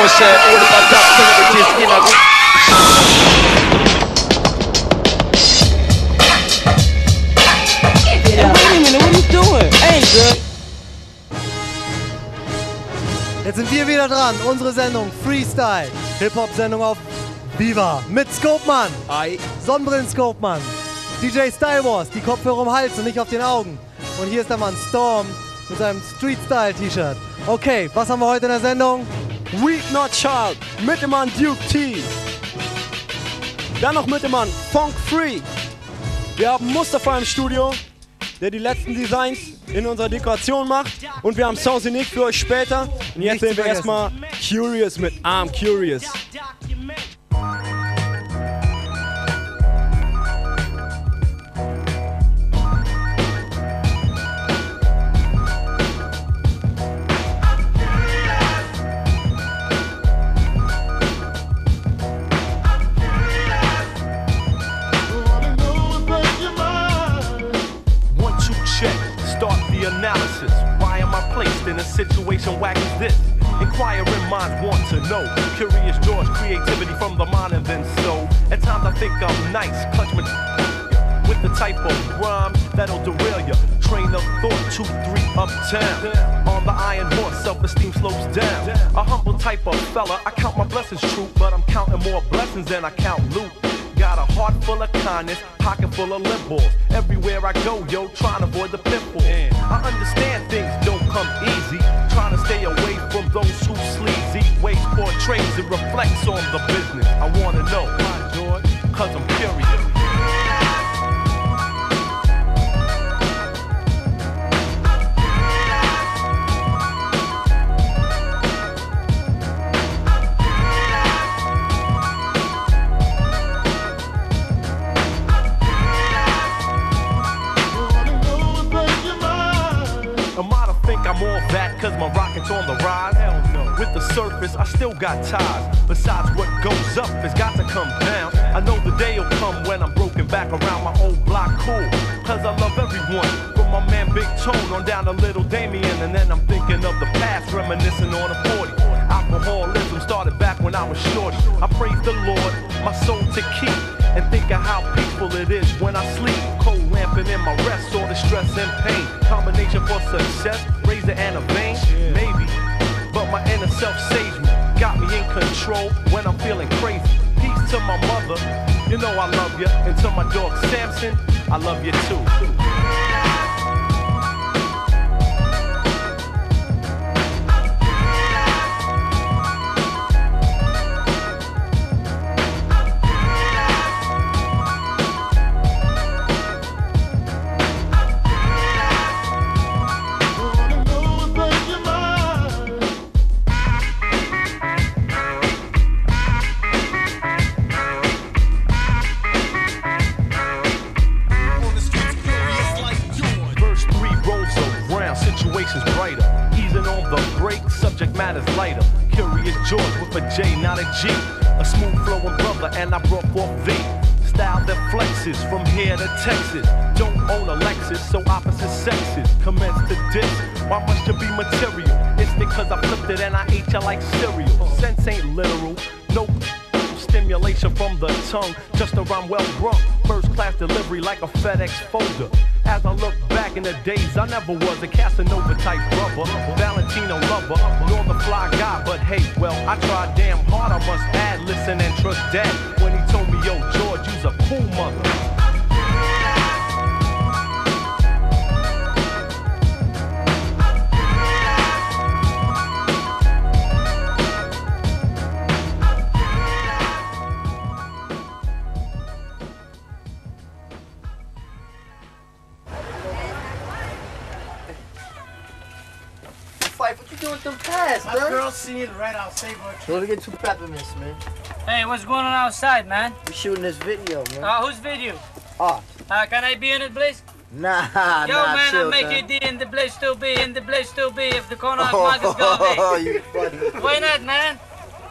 share all of my top celebrities in a group. Hey, wait a minute, what are you doing? Ain't good. Jetzt sind wir wieder dran, unsere Sendung Freestyle, Hip-Hop-Sendung auf Viva mit Scopeman, Sonnenbrillen-Scopeman, DJ Style Wars, die Kopfhörer um Hals und nicht auf den Augen. Und hier ist der Mann Storm mit seinem Street-Style-T-Shirt. Okay, was haben wir heute in der Sendung? Weak Not Child mit dem Mann Duke T. Dann noch mit dem Mann Funk Free. Wir haben Mustafa im Studio, der die letzten Designs in unserer Dekoration macht. Und wir haben Sounds Unique für euch später. Und jetzt sehen wir erstmal Curious mit I'm Curious. Analysis. Why am I placed in a situation whack as this? Inquiring minds want to know. Curious George, creativity from the mind and then so. At times I think I'm nice, clutch my with the type of rhyme that'll derail ya. Train of thought, 2, 3 uptown. On the iron horse, self-esteem slopes down. A humble type of fella, I count my blessings true, but I'm counting more blessings than I count loot. Got a heart full of kindness, pocket full of lip balls. Everywhere I go, yo, trying to avoid the pitfall. I understand things don't come easy. Trying to stay away from those who sleazy ways portrays and reflects on the business. I wanna know, cause I'm curious. I'm all that cause my rocket's on the rise. Hell no. With the surface, I still got ties. Besides what goes up has got to come down. I know the day'll come when I'm broken back around my old block cool. Cause I love everyone. From my man Big Tone on down to Little Damien. And then I'm thinking of the past, reminiscing on a 40. Alcoholism started back when I was shorty. I praise the Lord, my soul to keep. And think of how peaceful it is when I sleep. Cold lamping in my rest, all the stress and pain. Combination for success, razor and a vein, maybe. But my inner self saves me, got me in control when I'm feeling crazy. Peace to my mother, you know I love you. And to my dog Samson, I love you too. A smooth flowing brother and I brought forth the style that flexes from here to Texas. Don't own a Lexus, so opposite sexes commence to diss. Why must you be material? It's because I flipped it and I ate you like cereal. Sense ain't literal, nope. Stimulation from the tongue, just a rhyme well brung. First class delivery like a FedEx folder. As I look back in the days, I never was a Casanova type brother, Valentino lover, nor the fly guy. But hey, well, I tried damn hard, I must add. Listen and trust Dad when he told me, yo, George, you's a cool mother. What you doing with them pads, man? My girl seeing right outside. Don't get too peppermints, man. Hey, what's going on outside, man? We're shooting this video, man. Whose video? Oh. Can I be in it, please? Nah, Yo, nah, man, chill, I'll make man. it in the place to be, in the place to be, if the corner of mine is gonna be. Oh, you funny. Why not, man?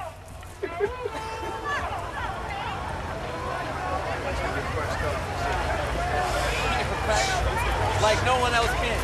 Like no one else can.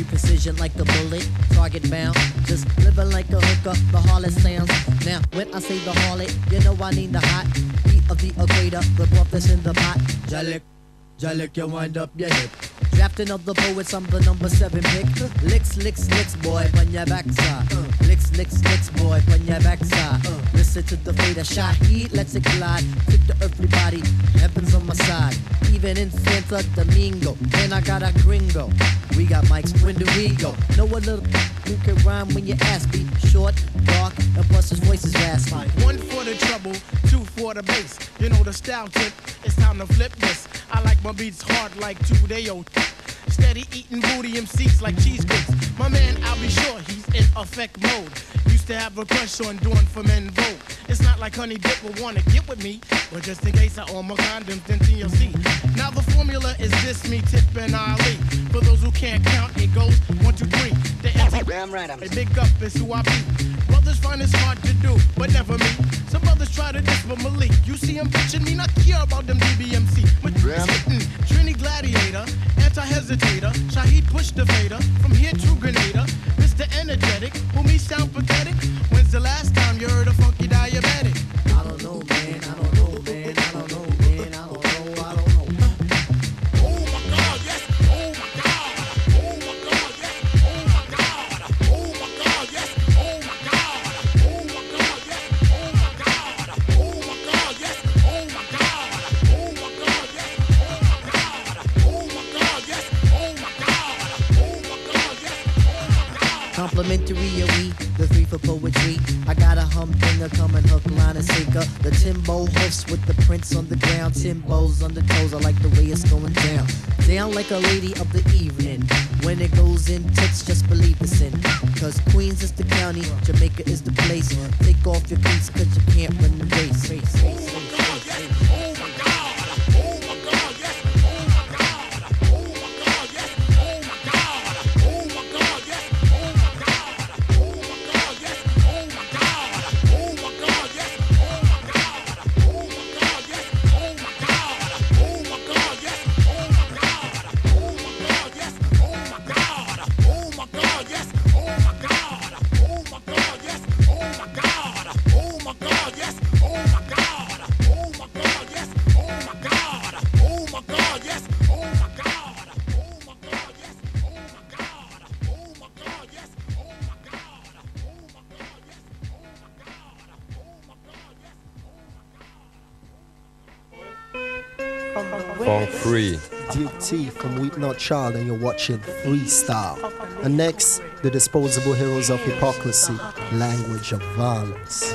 Very precision like a bullet, target bound. Just living like a hooker, the harlot sounds. Now, when I say the harlot, you know I need the hot heat of the equator, the broth that's in the pot. Jalik, Jalik, you wind up your hip. Drafting of the poets, I'm the number 7 pick. Licks, licks, licks, boy, on your backside. Licks, licks, licks, boy, on your backside. Listen to the fader, shot heat, let's it glide. Kick the earthly body, heaven's on my side. Even in Santo Domingo, and I got a gringo. We got mics, when do we go? Know a little who can rhyme when you ask me. Short, dark, and plus his voice is raspy. 1 for the trouble, 2 for the bass. You know the style tip, it's time to flip this. I like my beats hard like 2-day-old. Steady eating booty MCs like cheese grits. My man, I'll be sure he's in effect mode. Used to have a crush on doing for men vote. It's not like Honey Dip will wanna get with me, but just in case I own my condoms, then TLC. Now the formula is this, me, Tip, and Ali. For those who can't count, it goes 1, 2, 3. The Damn right, a big up is who I be. Brothers find it's hard to do, but never me. Some brothers try to diss, but Malik, you see him bitching me, not care about them DBMC. Trini Gladiator, anti-hesitator, Shaheed push the fader, from here to Grenada. Mr. Energetic, who me sound pathetic. When's the last time you heard a funky diabetic? I don't know, man, I don't know, man, I don't know, man, I don't know, I don't know. Oh my God, yes, oh my God, oh my God, yes, oh my God, oh my God, yes, oh my God, oh my God, yes, oh my God, oh my God, yes, oh my God, oh my God, yes, oh my God, oh my God, yes, oh my God, oh my God, yes, oh my God. Complimentary, we, the 3 for poetry. I got a humdinger coming, hook, line, and sinker. The Timbo hoofs with the prints on the ground. Timbo's on the toes, I like the way it's going down. Down like a lady of the evening. When it goes in tits, just believe the sin. Cause Queens is the county, Jamaica is the place. Take off your cleats cause you can't run the race. Funk Free. Duke T from Weep Not Child, and you're watching Freestyle. And next, the Disposable Heroes of Hypocrisy, Language of Violence.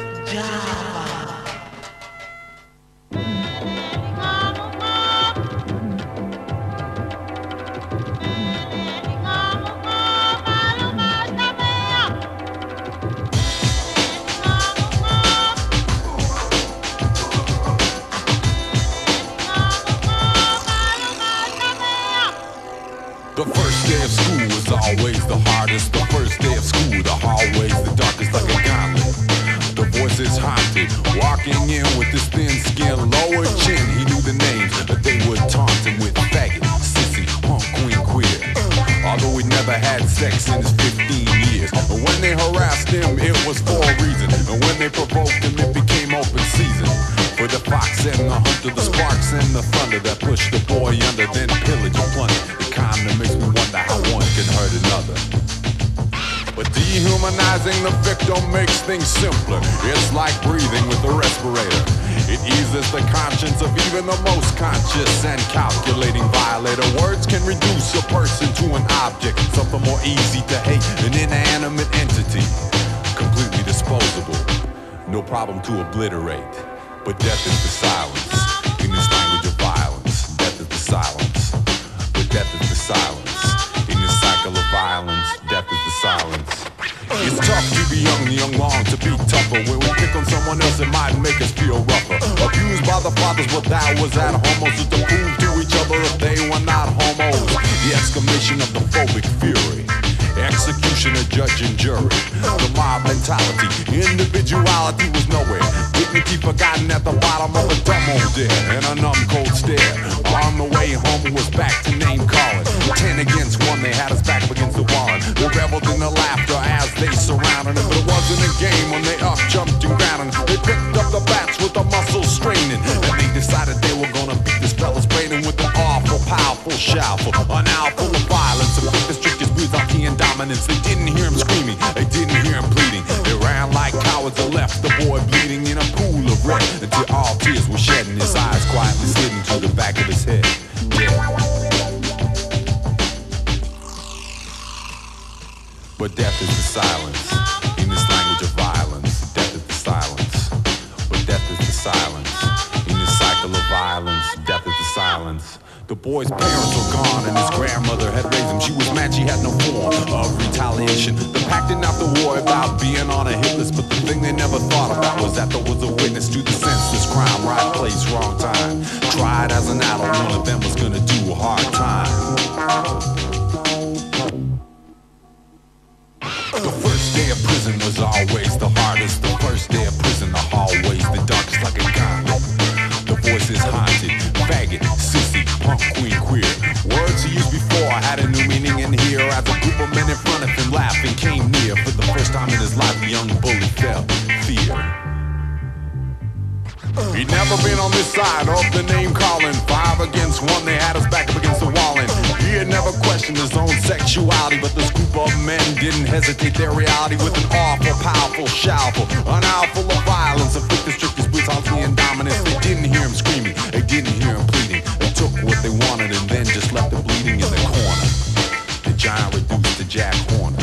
The first day of school was always the hardest. The first day of school, the hallways, the darkest like a gauntlet. The voice is haunted, walking in with his thin skin, lower chin. He knew the names, but they would taunt him with faggot, sissy, punk, queen, queer. Although he never had sex in his 15 years. But when they harassed him, it was for a reason. And when they provoked him, it became open season. For the fox and the hunter, the sparks and the thunder that pushed the boy under, then pillage and plunder. The kind that makes me wonder how one can hurt another. But dehumanizing the victim makes things simpler. It's like breathing with a respirator. It eases the conscience of even the most conscious and calculating violator. Words can reduce a person to an object, something more easy to hate, an inanimate entity, completely disposable, no problem to obliterate. But death is the silence, in this language of violence. Death is the silence, but death is the silence. In this cycle of violence, death is the silence. It's tough to be young, the young long to be tougher. When we pick on someone else, it might make us feel rougher. Abused by the fathers, but that was at homos. To prove to each other if they were not homos. The exclamation of the phobic fury. Executioner, judge, and jury. The mob mentality, individuality was nowhere. Dignity forgotten at the bottom of a dumb old dare. And a numb cold stare. On the way home, it was back to name calling. 10 against 1, they had us back against the wall. they surrounded him. But it wasn't a game when they up jumped and grounded him. They picked up the bats with the muscles straining, and they decided they were gonna beat this fella's brain in with an awful, powerful shout, an hour full of violence. And with the strictest brutality and dominance, they didn't hear him screaming, they didn't hear him pleading. They ran like cowards and left the boy bleeding in a pool of red until all tears were shed and his eyes quietly slid into the back of his head. But death is the silence, in this language of violence. Death is the silence, but death is the silence. In this cycle of violence, death is the silence. The boy's parents were gone and his grandmother had raised him. She was mad she had no form of retaliation. The pack did not to worry about being on a hit list, but the thing they never thought about was that there was a witness to the senseless crime. Right place, wrong time. Tried as an adult, one of them was gonna do a hard time. The first day of prison was always the hardest. The first day of prison, the hallways, the darkest like a gauntlet. The voice is haunted, faggot, sissy, punk, queen, queer. Words he used before had a new meaning in here. As a group of men in front of him laughing came near. For the first time in his life, the young bully felt fear. He'd never been on this side of the name calling. 5 against 1, they had us back up against the wall. And he had never questioned his own sexuality, but this group of men didn't hesitate their reality with an awful, powerful shout, an hour full of violence, of the strictest brutality and dominance. They didn't hear him screaming, they didn't hear him pleading. They took what they wanted and then just left the bleeding in the corner. The giant reduced to Jack Horner.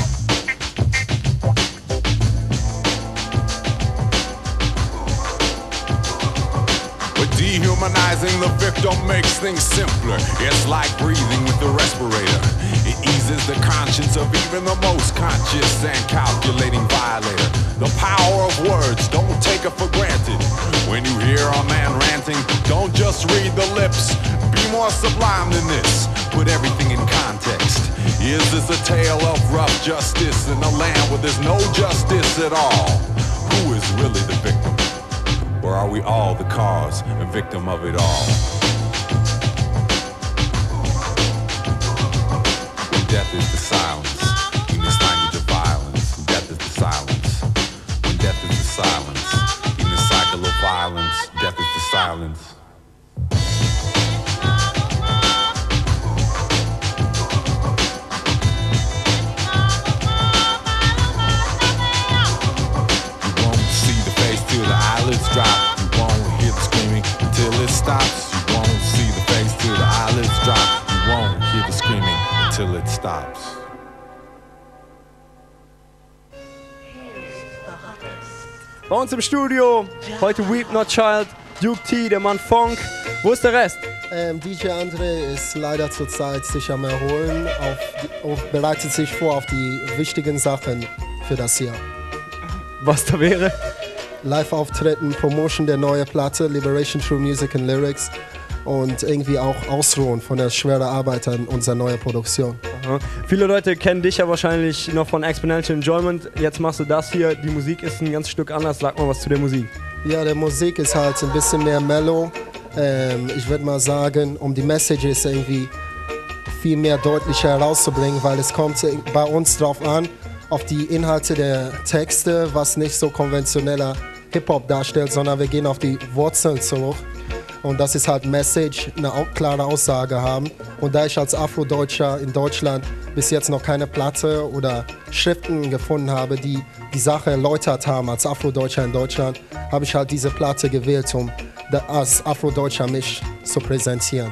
Dehumanizing the victim makes things simpler. It's like breathing with the respirator. It eases the conscience of even the most conscious and calculating violator. The power of words, don't take it for granted. When you hear a man ranting, don't just read the lips. Be more sublime than this. Put everything in context. Is this a tale of rough justice in a land where there's no justice at all? Who is really the victim? Or are we all the cause and victim of it all? When death is the silence, in this language of violence, death is the silence. When death is the silence, in this cycle of violence, death is the silence. Till the eyelids drop, you won't hear the screaming until it stops. You won't see the face till the eyelids drop. You won't hear the screaming until it stops. Bei uns im Studio, heute Weep Not Child, Duke T, der Mann Funk. Wo ist der Rest? DJ Andre ist leider zurzeit sich am Erholen, bereitet sich vor auf die wichtigen Sachen für das Jahr. Was da wäre? Live-Auftritten, Promotion der neuen Platte, Liberation Through Music and Lyrics und irgendwie auch ausruhen von der schweren Arbeit an unserer neuen Produktion. Aha. Viele Leute kennen dich ja wahrscheinlich noch von Exponential Enjoyment. Jetzt machst du das hier. Die Musik ist ein ganz Stück anders. Sag mal was zu der Musik. Ja, der Musik ist halt ein bisschen mehr mellow. Ich würde mal sagen, um die Messages irgendwie viel mehr deutlicher herauszubringen, weil es kommt bei uns drauf an, auf die Inhalte der Texte, was nicht so konventioneller Hip-Hop darstellt, sondern wir gehen auf die Wurzeln zurück. Und das ist halt Message, eine klare Aussage haben. Und da ich als Afrodeutscher in Deutschland bis jetzt noch keine Platte oder Schriften gefunden habe, die die Sache erläutert haben als Afrodeutscher in Deutschland, habe ich halt diese Platte gewählt, um als Afrodeutscher mich zu präsentieren.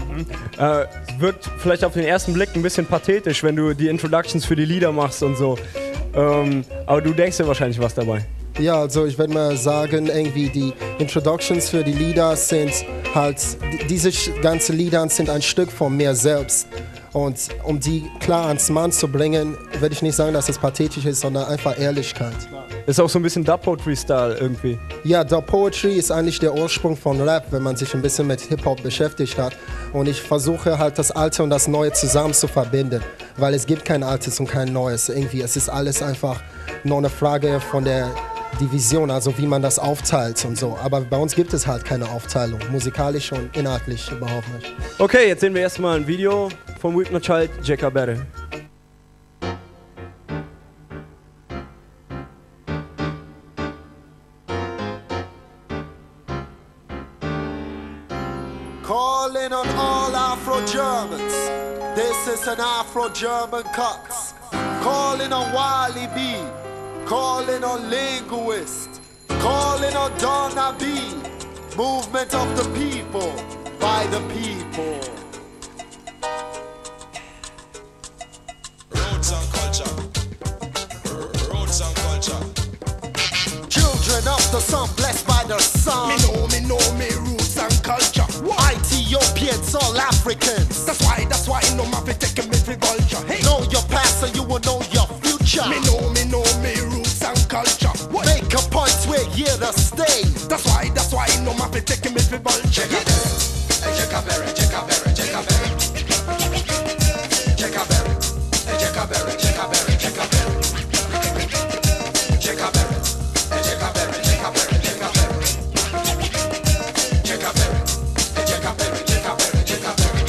Wirkt vielleicht auf den ersten Blick ein bisschen pathetisch, wenn du die Introductions für die Lieder machst und so. Aber du denkst dir wahrscheinlich was dabei. Ja, also ich würde mal sagen, irgendwie die Introductions für die Lieder sind halt, diese ganzen Lieder sind ein Stück von mir selbst. Und um die klar ans Mann zu bringen, würde ich nicht sagen, dass es pathetisch ist, sondern einfach Ehrlichkeit. Ist auch so ein bisschen Dub Poetry-Style irgendwie. Ja, Dub Poetry ist eigentlich der Ursprung von Rap, wenn man sich ein bisschen mit Hip-Hop beschäftigt hat. Und ich versuche halt das Alte und das Neue zusammen zu verbinden, weil es gibt kein Altes und kein Neues. Irgendwie, es ist alles einfach nur eine Frage von der Division, also wie man das aufteilt und so. Aber bei uns gibt es halt keine Aufteilung, musikalisch und inhaltlich überhaupt nicht. Okay, jetzt sehen wir erstmal ein Video von Weep Not Child, Jacka Berry. Calling on all Afro-Germans. This is an Afro-German cut. Calling on Wally B. Calling on Linguist. Calling on Donna B. Movement of the people, by the people. Roots and culture. Roots and culture. Children of the sun, blessed by the sun. Me know me roots and culture. Ethiopians, all Africans. That's why no matter taking me for vulture. Hey. Know your past and you will know your future. Me know me roots and culture. What? Make a point, we're here to stay. That's why no matter taking me for vulture. Jackaberry, Jackaberry, Jackaberry. Jackaberry, Jackaberry, Jackaberry, Jackaberry. Jackaberry, Jackaberry, Jackaberry, Jackaberry. Jackaberry, Jackaberry, Jackaberry, Jackaberry.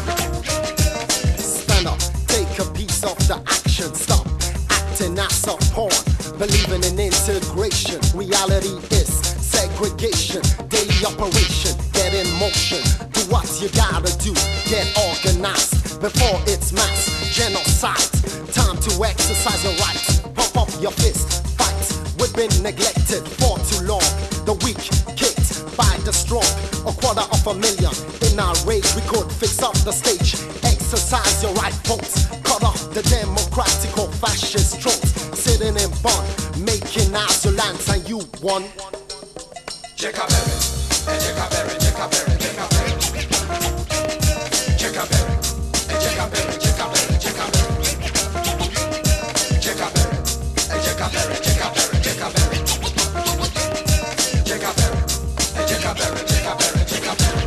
Stand up, take a piece of the action. Stop acting as a pawn. Believing in integration. Reality is segregation. Daily operation. Get in motion. Do what you gotta do. Get organized before it's mass genocide. Time to exercise your rights. Pump up your fist. Fight. We've been neglected for too long. The weak kicked by the strong. 250,000 in our rage. We could fix up the stage. Exercise your right votes. Cut off the democratic or fascist throats. Sitting in bond, making out your lands and you won. Jackaberry, Jackaberry, Jackaberry, Jackaberry. Jackaberry, Jackaberry, Jackaberry, Jackaberry. Jackaberry, Jackaberry, Jackaberry, Jackaberry. Jackaberry, Jackaberry, Jackaberry, Jackaberry.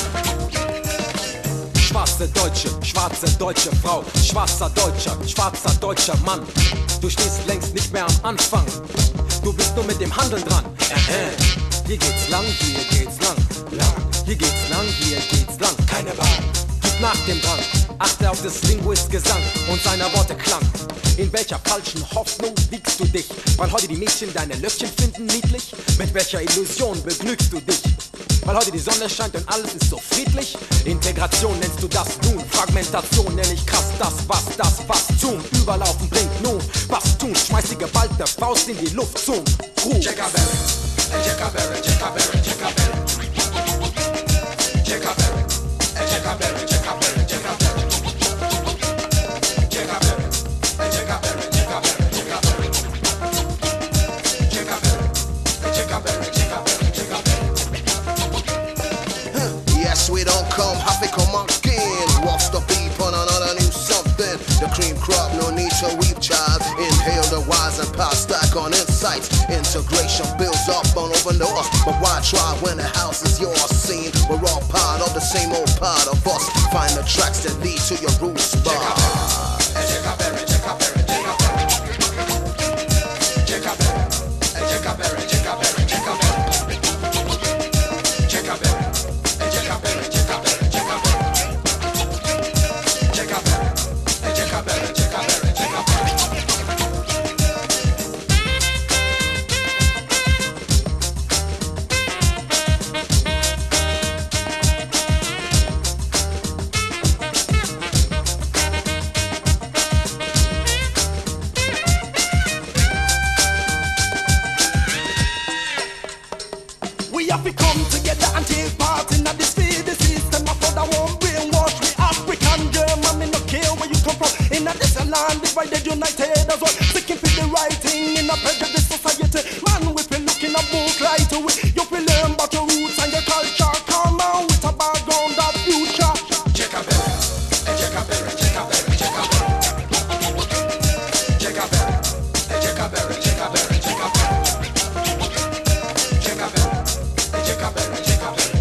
Schwarze deutsche Frau, schwarzer deutscher Mann. Du stehst längst nicht mehr am Anfang. Du bist nur mit dem Handeln dran. Hier geht's lang, hier geht's lang. Hier geht's lang, hier geht's lang. Keine Wahl. Gib nach dem Drang. Achte auf des Linguist Gesang und seiner Worte Klang. In welcher falschen Hoffnung wiegst du dich? Weil heute die Mädchen deine Löffchen finden niedlich? Mit welcher Illusion begnügst du dich? Weil heute die Sonne scheint und alles ist so friedlich? Integration nennst du das nun? Fragmentation nenn ich krass das Wachstum. Überlaufen bringt nun was tun. Schmeiß die geballte Faust in die Luft zum Ruh. Jackaberry, Jackaberry, Jackaberry, Jackaberry. Jackaberry, Jackaberry, Jackaberry, Jackaberry. Jackaberry, Jackaberry, Jackaberry, Jackaberry. Jackaberry, Jackaberry, Jackaberry, Jackaberry. Yes, we don't come happy, come again. What's the beep on another new something? The cream crop, no need to weep, child. Inhale the wise and pass stack on insights. Integration builds up on open doors. But why try when the house is yours? Seen, we're all part of the same old part of us. Find the tracks that lead to your roots bar. Jackaberry, Jackaberry, Jackaberry. Jackaberry, Jackaberry, Jackaberry, Jackaberry. Jackaberry, Jackaberry, Jackaberry, Jackaberry. Jackaberry, Jackaberry, Jackaberry, Jackaberry. We have to come together and take part in this feed the system. My father won't brainwash me. African, German, me no care where you come from. In this land divided, united as one. Seeking for the right thing in a prejudice society. Man, we feel looking a book right away. You will learn about your roots and your culture. Come on with a background of future. Jackaberry, Jackaberry, Jackaberry, Jackaberry. Jackaberry, Jackaberry, Jackaberry, Jackaberry. Jackaberry, Jackaberry, Jackaberry, Jackaberry.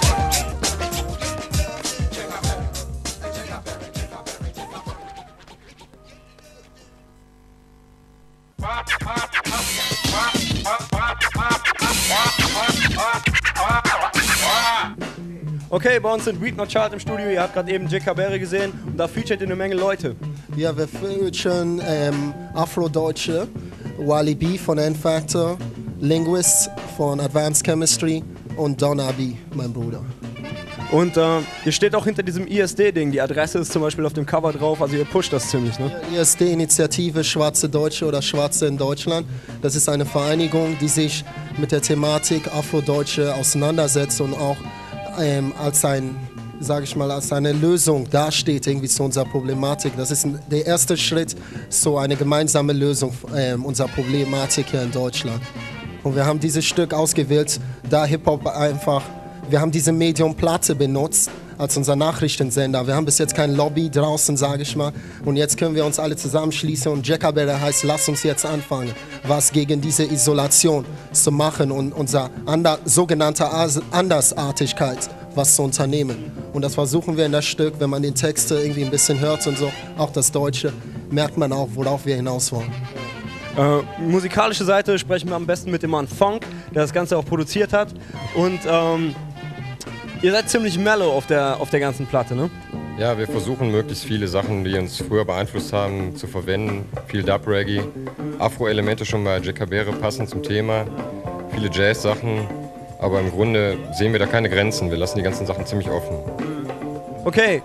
Okay, bei uns sind Weed Not Chart im Studio. Ihr habt gerade eben Jackaberry gesehen und da featuret eine Menge Leute. Ja, wir featuren Afro-Deutsche, Wally B von N-Factor, Linguist von Advanced Chemistry und Don Abi, mein Bruder. Und ihr steht auch hinter diesem ISD-Ding. Die Adresse ist zum Beispiel auf dem Cover drauf, also ihr pusht das ziemlich, ne? ISD-Initiative Schwarze Deutsche oder Schwarze in Deutschland. Das ist eine Vereinigung, die sich mit der Thematik Afrodeutsche auseinandersetzt und auch als eine Lösung dasteht irgendwie zu unserer Problematik. Das ist der erste Schritt, so eine gemeinsame Lösung unserer Problematik hier in Deutschland. Und wir haben dieses Stück ausgewählt, da Hip-Hop einfach, wir haben diese Medium Platte benutzt als unser Nachrichtensender. Wir haben bis jetzt kein Lobby draußen, sage ich mal. Und jetzt können wir uns alle zusammenschließen und Jackaberry heißt, lass uns jetzt anfangen, was gegen diese Isolation zu machen und unser sogenannte Andersartigkeit was zu unternehmen. Und das versuchen wir in das Stück, wenn man den Text irgendwie ein bisschen hört und so, auch das Deutsche, merkt man auch, worauf wir hinaus wollen. Musikalische Seite sprechen wir am besten mit dem Mann Funk, der das Ganze auch produziert hat. Und ihr seid ziemlich mellow auf der ganzen Platte, ne? Ja, wir versuchen möglichst viele Sachen, die uns früher beeinflusst haben, zu verwenden. Viel Dub-Reggae, Afro-Elemente schon bei Jackaberry passen zum Thema, viele Jazz-Sachen. Aber im Grunde sehen wir da keine Grenzen. Wir lassen die ganzen Sachen ziemlich offen. Okay,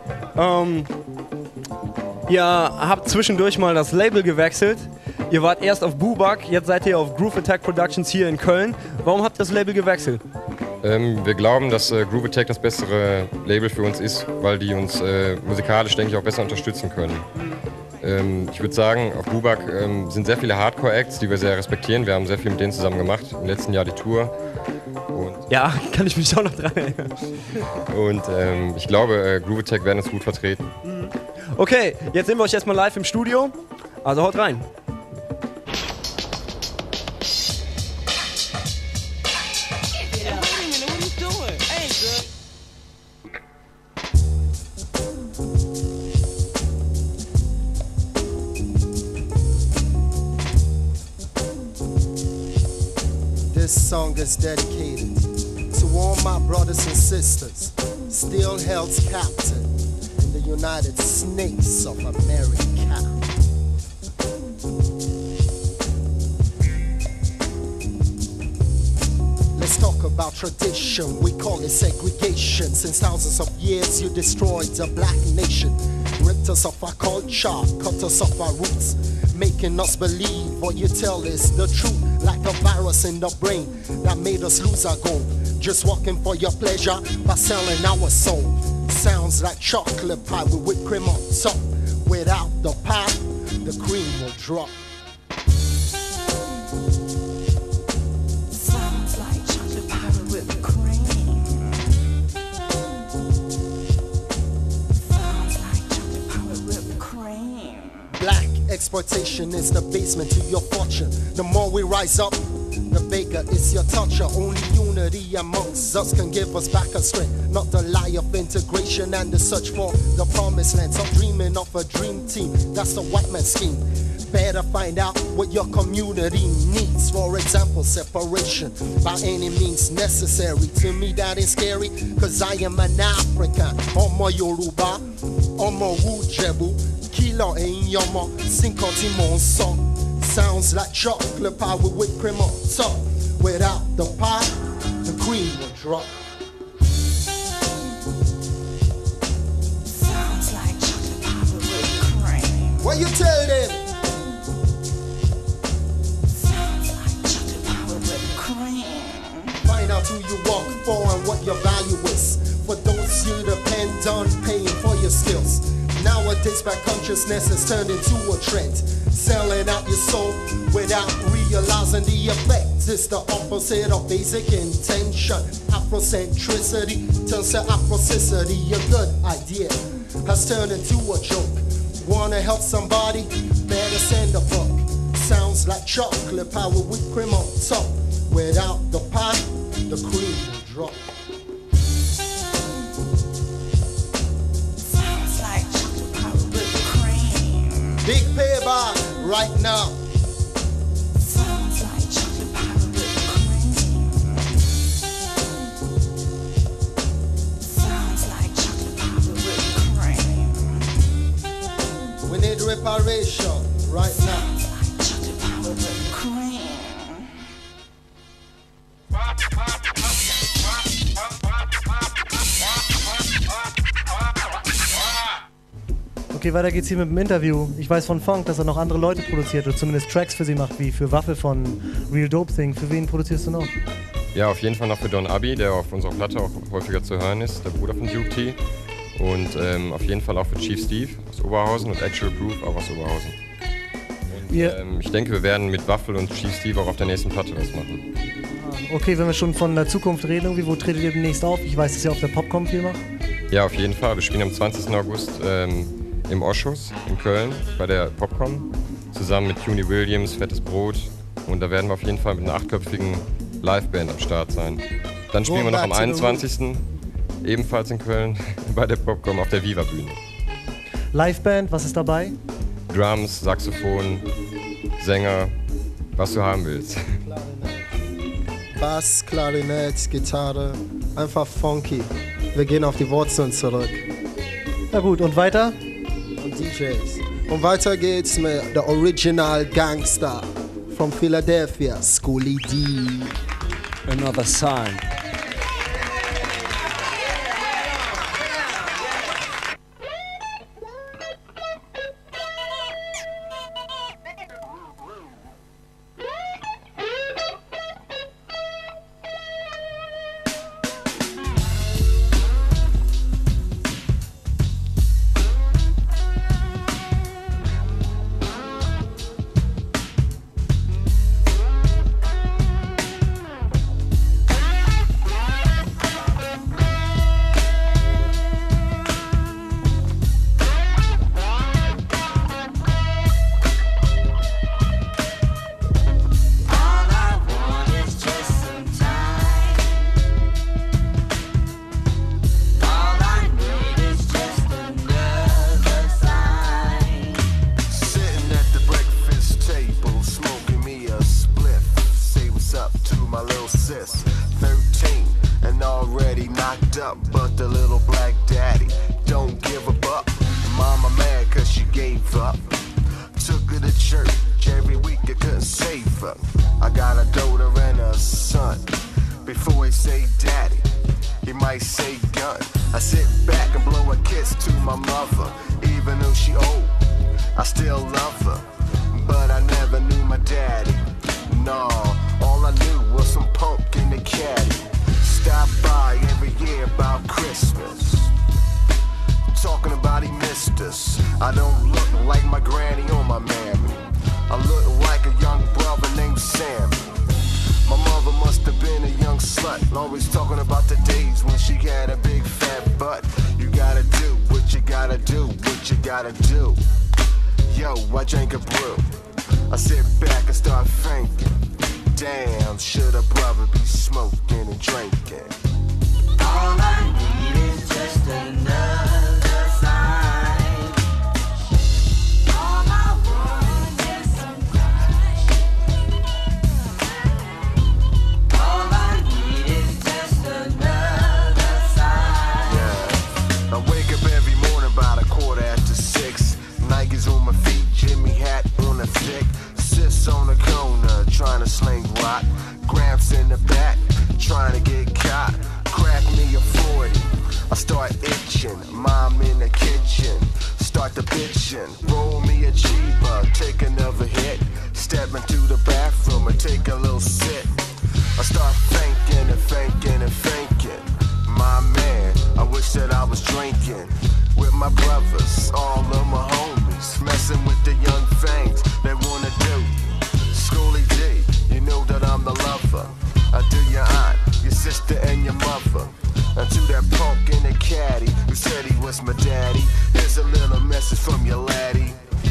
ihr habt zwischendurch mal das Label gewechselt. Ihr wart erst auf Bubak, jetzt seid ihr auf Groove Attack Productions hier in Köln. Warum habt ihr das Label gewechselt? Wir glauben, dass Groove Attack das bessere Label für uns ist, weil die uns musikalisch, denke ich, auch besser unterstützen können. Ich würde sagen, auf Bubak sind sehr viele Hardcore-Acts, die wir sehr respektieren. Wir haben sehr viel mit denen zusammen gemacht, im letzten Jahr die Tour. Und ja, kann ich mich auch noch dran erinnern. Und ich glaube, Groove Attack werden uns gut vertreten. Okay, jetzt sehen wir euch erstmal live im Studio. Also haut rein. This song is dedicated to all my brothers and sisters still held captive in the United States of America. Let's talk about tradition, we call it segregation. Since thousands of years you destroyed the black nation, ripped us off our culture, cut us off our roots, making us believe what you tell is the truth. Like a virus in the brain that made us lose our goal. Just walking for your pleasure by selling our soul. Sounds like chocolate pie with whipped cream on top. Without the pie, the cream will drop. Sounds like chocolate pie with whipped cream. Sounds like chocolate pie with whipped cream. Black exploitation is the basement to your fortune. The more we rise up, the bigger is your toucher. Only unity amongst us can give us back our strength. Not the lie of integration and the search for the promised land. Stop dreaming of a dream team, that's the white man's scheme. Better find out what your community needs. For example, separation by any means necessary. To me that ain't scary, cause I am an African. Omo Yoruba, Omo Wujebu, Kilo ain't yomo, Cinco Timon song. Sounds like chocolate pie with whipped cream on top. Without the pie, the cream will drop. Sounds like chocolate pie with whipped cream. What you tell them? Sounds like chocolate pie with whipped cream. Find out who you work for and what your value is. For those you depend on paying for your skills. Nowadays, black consciousness has turned into a trend. Selling out your soul without realizing the effect. It's the opposite of basic intention. Afrocentricity turns to Afrocicity. A good idea has turned into a joke. Wanna help somebody? Better send a book. Sounds like chocolate pie with whipped cream on top. Without the pie, the cream will drop. Big payback right now. Sounds like chocolate pie with whipped cream. Sounds like chocolate pie with whipped cream. We need reparation right now. Sounds like chocolate pie with whipped cream. Okay, weiter geht's hier mit dem Interview. Ich weiß von Funk, dass er noch andere Leute produziert oder zumindest Tracks für sie macht, wie für Waffel von Real Dope Thing. Für wen produzierst du noch? Ja, auf jeden Fall noch für Don Abi, der auf unserer Platte auch häufiger zu hören ist, der Bruder von Duke T. Und auf jeden Fall auch für Chief Steve aus Oberhausen und Actual Proof auch aus Oberhausen. Und ich denke, wir werden mit Waffel und Chief Steve auch auf der nächsten Platte was machen. Okay, wenn wir schon von der Zukunft reden, irgendwie, wo tretet ihr demnächst auf? Ich weiß, dass ihr auf der Popcom viel macht. Ja, auf jeden Fall. Wir spielen am 20. August im Oschus in Köln bei der Popcom zusammen mit Cuny Williams, Fettes Brot. Und da werden wir auf jeden Fall mit einer 8-köpfigen Liveband am Start sein. Dann spielen wir noch am 21. ebenfalls in Köln bei der Popcom auf der Viva-Bühne. Liveband, was ist dabei? Drums, Saxophon, Sänger, was du haben willst. Bass, Klarinett, Gitarre, einfach funky. Wir gehen auf die Wurzeln zurück. Na gut, und weiter? Und DJs. Und weiter geht's mit der Original Gangster from Philadelphia, Schoolie D. Another sign. Who said he was my daddy? Here's a little message from your laddie.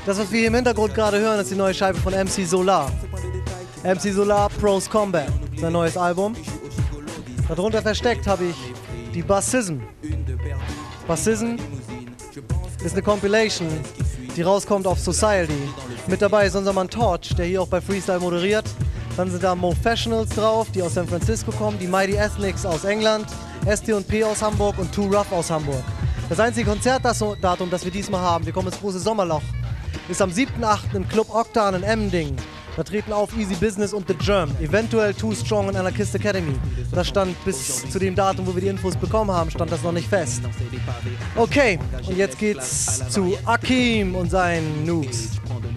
Das, was wir hier im Hintergrund gerade hören, ist die neue Scheibe von MC Solar. MC Solar Pros Combat, sein neues Album. Darunter versteckt habe ich die Bassism. Bassism ist eine Compilation, die rauskommt auf Society. Mit dabei ist unser Mann Torch, der hier auch bei Freestyle moderiert. Dann sind da Mofessionals drauf, die aus San Francisco kommen, die Mighty Ethnics aus England, ST&P aus Hamburg und Too Rough aus Hamburg. Das einzige Konzertdatum, das wir diesmal haben, wir kommen ins große Sommerloch, ist am 7.8. im Club Octan in Emmendingen. Da treten auf Easy Business und The Germ, eventuell Too Strong und Anarchist Academy. Das stand bis zu dem Datum, wo wir die Infos bekommen haben, stand das noch nicht fest. Okay, und jetzt geht's zu Akim und seinen Noobs.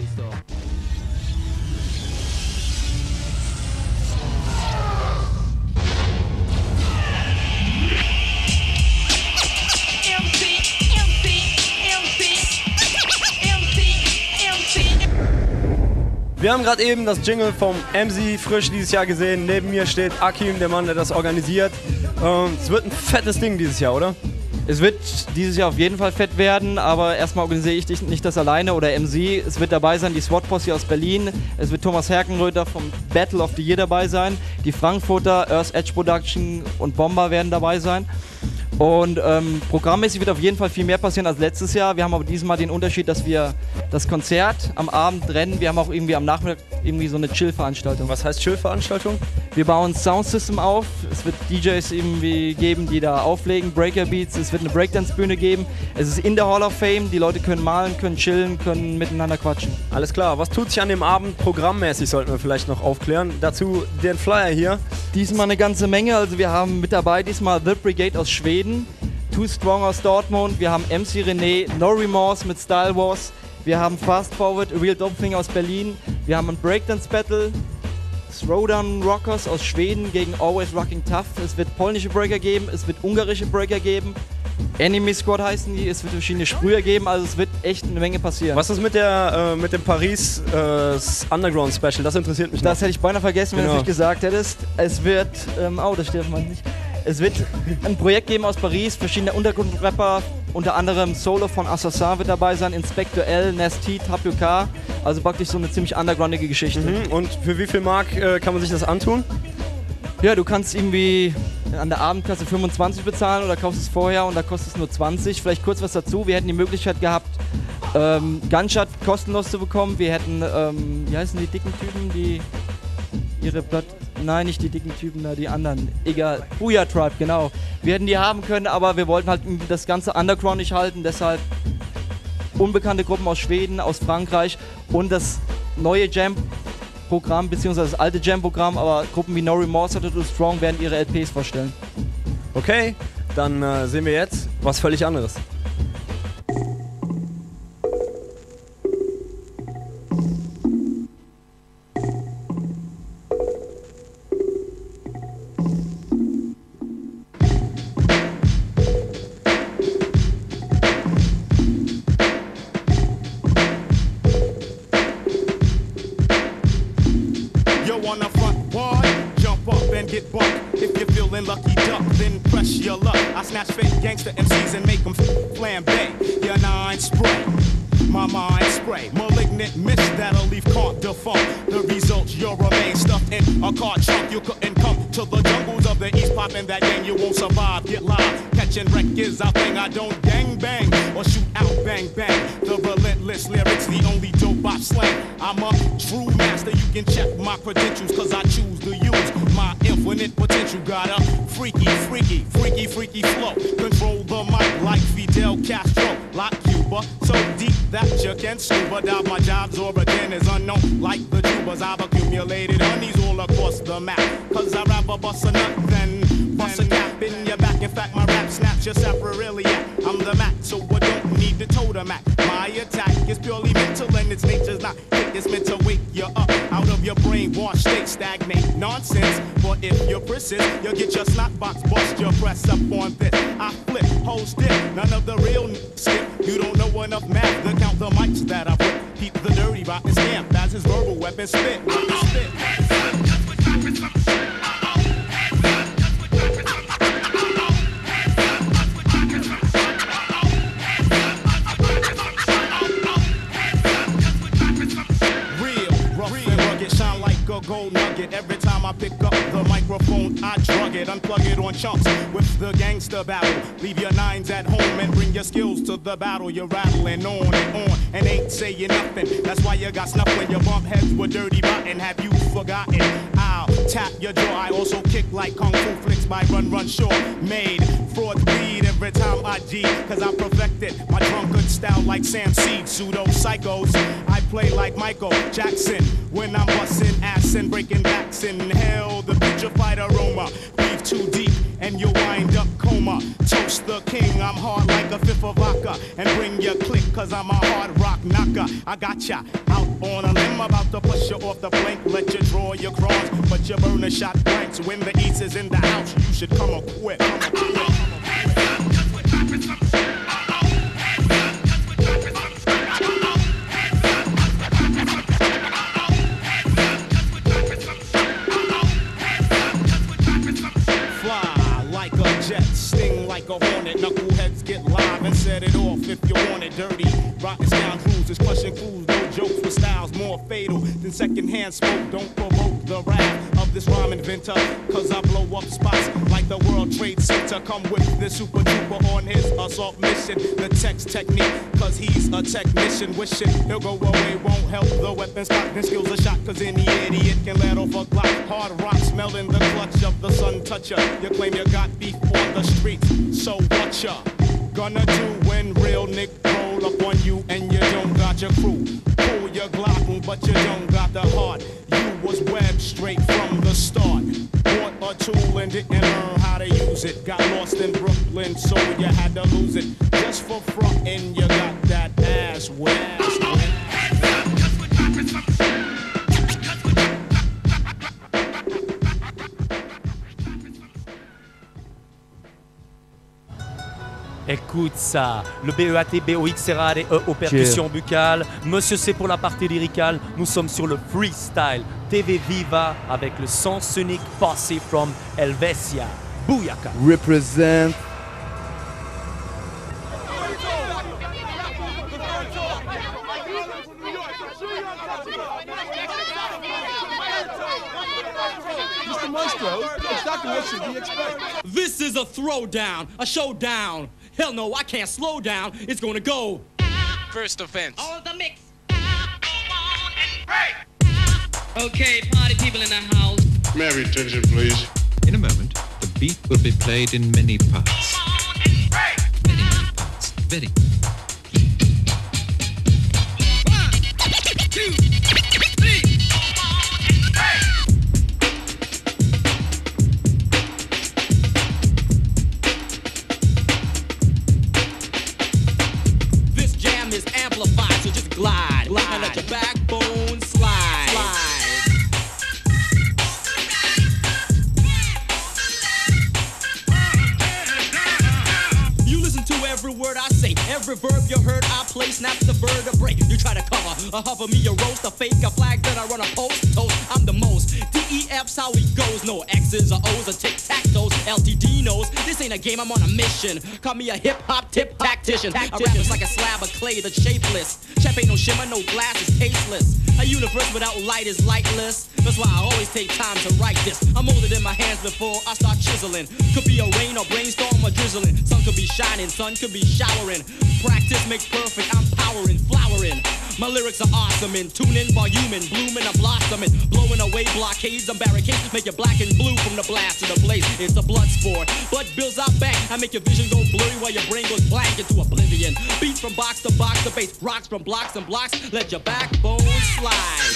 Wir haben gerade eben das Jingle vom MC frisch dieses Jahr gesehen. Neben mir steht Akim, der Mann, der das organisiert. Es wird ein fettes Ding dieses Jahr, oder? Es wird dieses Jahr auf jeden Fall fett werden, aber erstmal organisiere ich nicht das alleine oder MC. Es wird dabei sein die SWAT-Posse aus Berlin. Es wird Thomas Herkenröder vom Battle of the Year dabei sein. Die Frankfurter Earth Edge Production und Bomber werden dabei sein. Und programmmäßig wird auf jeden Fall viel mehr passieren als letztes Jahr. Wir haben aber dieses Mal den Unterschied, dass wir das Konzert am Abend trennen. Wir haben auch irgendwie am Nachmittag irgendwie so eine Chill-Veranstaltung. Was heißt Chill-Veranstaltung? Wir bauen Soundsystem auf. Es wird DJs irgendwie geben, die da auflegen, Breaker-Beats. Es wird eine Breakdance-Bühne geben. Es ist in der Hall of Fame. Die Leute können malen, können chillen, können miteinander quatschen. Alles klar. Was tut sich an dem Abend programmmäßig, sollten wir vielleicht noch aufklären. Dazu den Flyer hier. Diesmal eine ganze Menge. Also wir haben mit dabei diesmal The Brigade aus Schweden, Too Strong aus Dortmund, wir haben MC René, No Remorse mit Style Wars, wir haben Fast Forward, Real Dopefinger aus Berlin, wir haben ein Breakdance Battle, Throwdown Rockers aus Schweden gegen Always Rocking Tough, es wird polnische Breaker geben, es wird ungarische Breaker geben, Enemy Squad heißen die, es wird verschiedene Sprüher geben, also es wird echt eine Menge passieren. Was ist mit dem Paris Underground Special? Das interessiert mich noch. Das hätte ich beinahe vergessen, wenn du es nicht gesagt hättest. Es wird, das steht auf meinem nicht. Es wird ein Projekt geben aus Paris, verschiedene Untergrundrapper, unter anderem Solo von Assassin wird dabei sein, Inspector L, Nasty, Tapio K, also praktisch so eine ziemlich undergroundige Geschichte. Und für wie viel Mark kann man sich das antun? Ja, du kannst irgendwie an der Abendkasse 25 bezahlen oder kaufst es vorher und da kostet es nur 20. Vielleicht kurz was dazu, wir hätten die Möglichkeit gehabt, Gunshot kostenlos zu bekommen. Wir hätten, wie heißen die dicken Typen, die ihre Nein, nicht die dicken Typen da, die anderen. Egal. Booyah Tribe, genau. Wir hätten die haben können, aber wir wollten halt das ganze Underground nicht halten, deshalb unbekannte Gruppen aus Schweden, aus Frankreich und das neue Jam-Programm, beziehungsweise das alte Jam-Programm, aber Gruppen wie No Remorse oder Too Strong werden ihre LPs vorstellen. Okay, dann sehen wir jetzt was völlig anderes. Lucky duck, then press your luck. I snatch fake gangster MCs and make them flambe. Your nine spray, my mind spray. Malignant mist that'll leave can't defunct. The results, you'll remain stuffed in a car trunk. You couldn't come to the jungles of the East, poppin' that gang. You won't survive, get live. Catching wreck is our thing. I don't gang bang or shoot out bang bang. The relentless lyrics, the only dope I slang. I'm a true master. You can check my credentials, cause I choose to use my infinite potential. Got a freaky flow. Control the mic like Fidel Castro. Like Cuba, so deep that you can scuba dive. My job's origin is unknown. Like the tubers, I've accumulated honeys all across the map. Cause I'd rather bust a nut than bust a cap in your back. In fact, my rap snaps your sapriliac. I'm the Mac, so I don't need the totem act. My attack is purely mental and its nature's not hit. It's meant to wake you up out of your brainwashed state. Stagnate nonsense, but if you're persist, you'll get your snot box bust. Your press up on this. I flip, hold stiff, none of the real skip. You don't know enough math to count the mics that I put. Keep the dirty rotten scamp as his verbal weapon spit. gold nugget. Every time I pick up the microphone, I drug it, unplug it on chunks with the gangster battle. Leave your nines at home and bring your skills to the battle. You're rattling on and ain't saying nothing. That's why you got snuff when you bump heads with Dirty Rotten. Have you forgotten? I'll tap your jaw. I also kick like Kung Fu flicks by Run Shaw. Made fraud bleed every time I G, cause I perfected my drunkard style like Sam Seed. Pseudo psychos, I play like Michael Jackson when I'm busting ass and breaking backs. Inhale the putrefied aroma, breathe too deep and you'll wind up coma. Toast the king, I'm hard like a fifth of vodka, and bring your click cause I'm a hard rock knocker. I got ya out on a limb, about to push you off the plank. Let you draw your cross, but you burn a shot blanks. When the East is in the house, you should come equipped. Sting like a hornet, knuckleheads get live and set it off if you want it dirty. Rotten scoundrels is pushing fools, no jokes with styles more fatal than secondhand smoke. Don't provoke the wrath of this rhyme inventor, cause I blow up spots like the World Trade Center. Come with this super duper on his assault mission. The text technique, cause he's a technician. Wishing he'll go away, won't help the weapons cock. Then skills a shot, cause any idiot can let off a Glock. Hard rock smelling the clutch of the sun toucher. You claim you got beef on the streets, so what ya gonna do when real Nick roll up on you and you don't got your crew? Pull your Glock, but you don't got the heart. You was webbed straight from the start. Bought a tool and didn't learn how to use it. Got lost in Brooklyn, so you had to lose it. Just for frontin', you got that ass wet. Écoute ça, le BEAT-BOX-RADE aux percussions buccales. Monsieur C pour la partie lyricale. Nous sommes sur le freestyle TV Viva avec le Sens Unique Posse from Helvetia. Booyaka. Represent. Mr. Maestro, exactly what should we expect? This is a throwdown, a showdown. Hell no, I can't slow down. It's gonna go. First offense. All of the mix. Okay, party people in the house. May I have your attention, please? In a moment, the beat will be played in many parts. Many parts. Very. 1, 2, 3. This jam is amplified, so just glide, and let your backbone slide. You listen to every word I say, every verb you heard I play, snaps the vertebrae. You try to cover, a hover me, a roast, a fake, a flag that I run a post, toast, I'm the most. DEF's how it goes, no X's or O's or tic-tac-toes. LTD knows, this ain't a game, I'm on a mission. Call me a hip-hop tip tactician. I rap is like a slab of clay that's shapeless. Chef ain't no shimmer, no glass is tasteless. A universe without light is lightless. That's why I always take time to write this. I'm molded in my hands before I start chiseling. Could be a rain or brainstorm or drizzling. Sun could be shining, sun could be showering. Practice makes perfect, I'm powering, flowering. My lyrics are awesome and tuning, voluming, blooming, I'm blossoming. Blowing away blockades and barricades. Make you black and blue from the blast to the blaze. It's a blood sport. Blood builds out back. I make your vision go blurry while your brain goes blank into oblivion. Beats from box to box, the bass rocks from blocks and blocks. Let your backbone slide.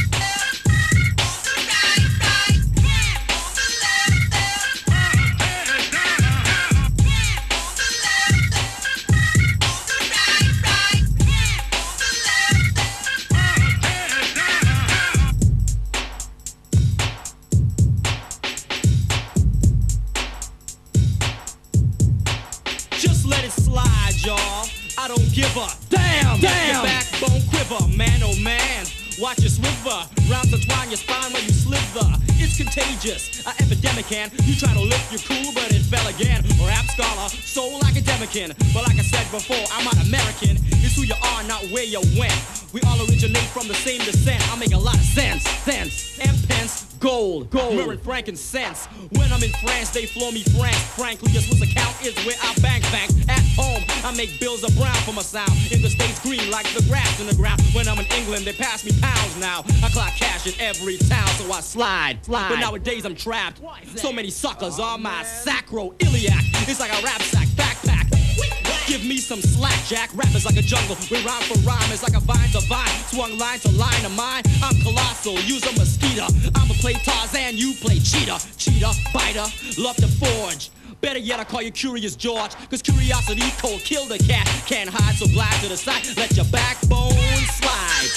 I don't give a damn. Your backbone quiver, man, oh man. Watch your swiver, rounds entwine your spine while you slither. It's contagious, an epidemic, and you try to lift your cool, but it fell again. Rap scholar, soul academician. But like I said before, I'm not American. It's who you are, not where you went. We all originate from the same descent. I make a lot of sense. And pence, gold, myrrh and frankincense. When I'm in France, they flow me franc. Frankly, your Swiss account is where I bank. At home, I make bills of brown for my sound. In the States, green like the grass in the ground. When I'm in England, they pass me pounds now. I clock cash in every town, so I slide. But nowadays I'm trapped. So many suckers are my sacroiliac. It's like a rap sack backpack. Give me some slack, Jack. Rap is like a jungle. We rhyme for rhyme. It's like a vine to vine. Swung line to line of mine. I'm colossal. Use a mosquito. I'ma play Tarzan. You play cheetah. Cheetah, biter. Love to forge. Better yet, I call you Curious George. Cause curiosity cold killed a cat. Can't hide, so glide to the side. Let your backbone slide.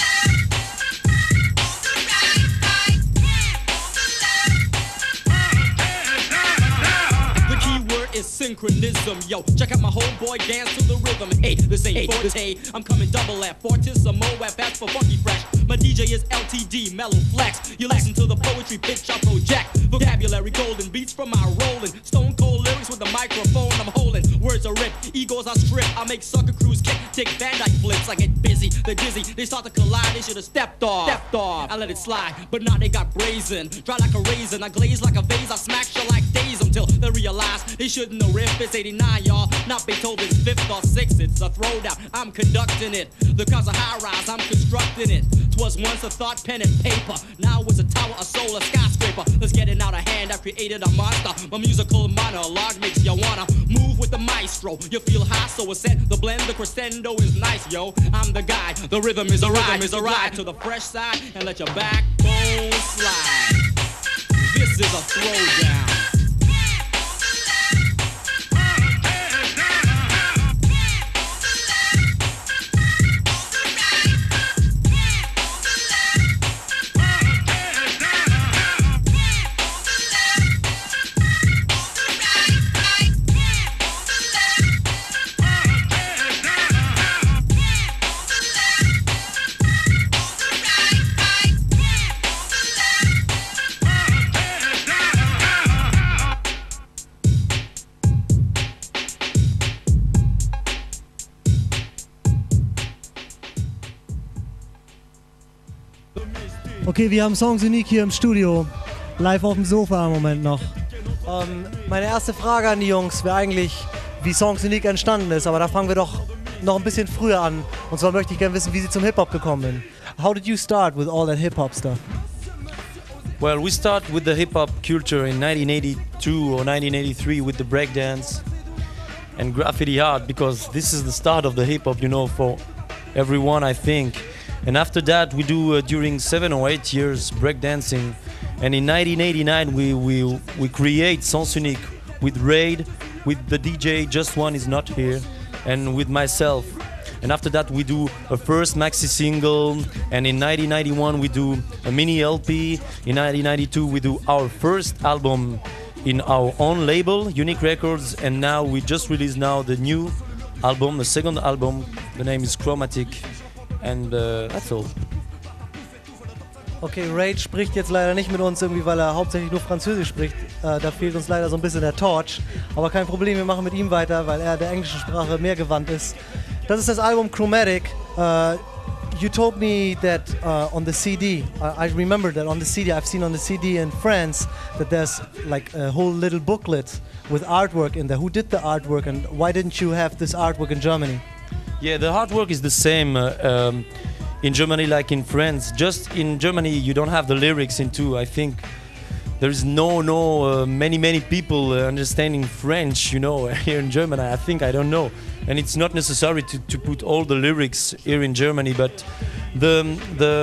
Is synchronism, yo. Check out my whole boy dance to the rhythm. Hey, this ain't Forte. I'm coming double F. Fortissimo FS for funky fresh. My DJ is LTD, mellow flex. You listen to the poetry pitch I project. Vocabulary golden beats from my rolling. Stone cold lyrics with the microphone I'm holding. Words are ripped, egos are stripped. I make sucker crews kick, take Van Dyke flips. I get busy, they're dizzy. They start to collide, they should have stepped off. I let it slide, but now they got brazen. Dry like a raisin, I glaze like a vase. I smack you like days until they realize they shouldn't know riff. It's 89, y'all, not Beethoven's 5th or 6th. It's a throwdown, I'm conducting it. The cause of high rise, I'm constructing it. 'Twas once a thought, pen and paper. Now it's a tower, a soul, a skyscraper. Let's get it out of hand, I've created a monster. My musical monologue makes you wanna move with the maestro. You feel high, so it's set. The blend, the crescendo is nice, yo. I'm the guy, the rhythm is a ride to the fresh side and let your backbone slide. This is a throwdown. Okay, wir haben Songs Unique hier im Studio. Live auf dem Sofa im Moment noch. Meine erste Frage an die Jungs wäre eigentlich, wie Songs Unique entstanden ist. Aber da fangen wir doch noch ein bisschen früher an. Und zwar möchte ich gerne wissen, wie Sie zum Hip-Hop gekommen sind. How did you start with all that Hip-Hop stuff? Well, we start with the hip-hop culture in 1982 or 1983 with the breakdance and graffiti art, because this is the start of the hip-hop, you know, for everyone, I think. And after that, we do during 7 or 8 years breakdancing. And in 1989, we create Sens Unique with Raid, with the DJ Just One is not here, and with myself. And after that, we do a first maxi single. And in 1991, we do a mini LP. In 1992, we do our first album in our own label, Unique Records. And now we just released now the new album, the second album. The name is Chromatic. And that's all. Okay, Raid spricht jetzt leider nicht mit uns irgendwie, weil er hauptsächlich nur Französisch spricht. Da fehlt uns leider so ein bisschen der Torch. Aber kein Problem, wir machen mit ihm weiter, weil er der englischen Sprache mehr gewandt ist. Das ist das Album Chromatic. You told me that on the CD, I remember that on the CD, I've seen on the CD in France that there's like a whole little booklet with artwork in there. Who did the artwork and why didn't you have this artwork in Germany? Yeah, the artwork is the same in Germany like in France. Just in Germany, you don't have the lyrics into. I think there is many people understanding French, you know, here in Germany. I don't know, and it's not necessary to put all the lyrics here in Germany. But the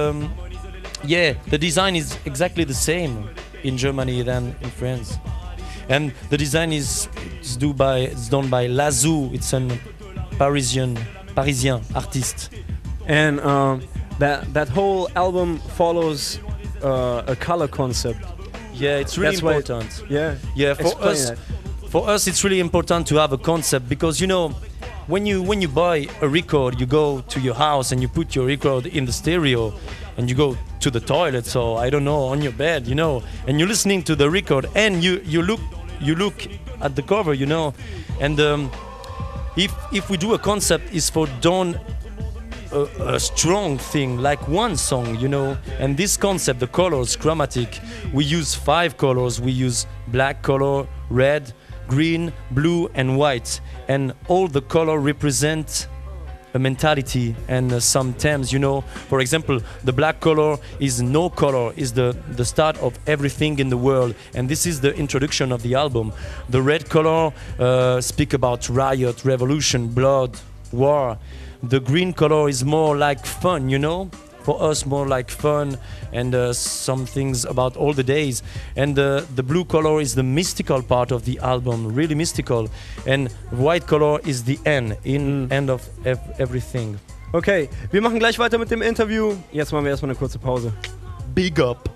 design is exactly the same in Germany than in France, and the design is done by Lazou. It's a Parisian artist. And that whole album follows a color concept. Yeah, it's really important. Yeah. For us, it's really important to have a concept, because you know, when you buy a record, you go to your house and you put your record in the stereo, and you go to the toilet, so I don't know, on your bed, you know, and you're listening to the record, and you look at the cover, you know, and if we do a concept, is for don't a strong thing, like one song, you know. And this concept, the colors, chromatic, we use 5 colors. We use black color, red, green, blue, and white. And all the color represent a mentality and some terms, you know. For example, the black color is no color, is the start of everything in the world, and this is the introduction of the album. The red color speak about riot, revolution, blood, war. The green color is more like fun, you know. For us, more like fun and some things about all the days. And the blue color is the mystical part of the album, really mystical. And white color is the end of everything. Okay, wir machen gleich weiter mit dem Interview. Jetzt machen wir erstmal eine kurze Pause. Big up.